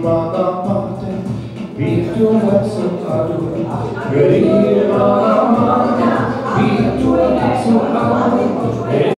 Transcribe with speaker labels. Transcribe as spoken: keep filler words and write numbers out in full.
Speaker 1: vada a parte, vet du vem som är du? Hör i vada a parte, vet du vem som är du?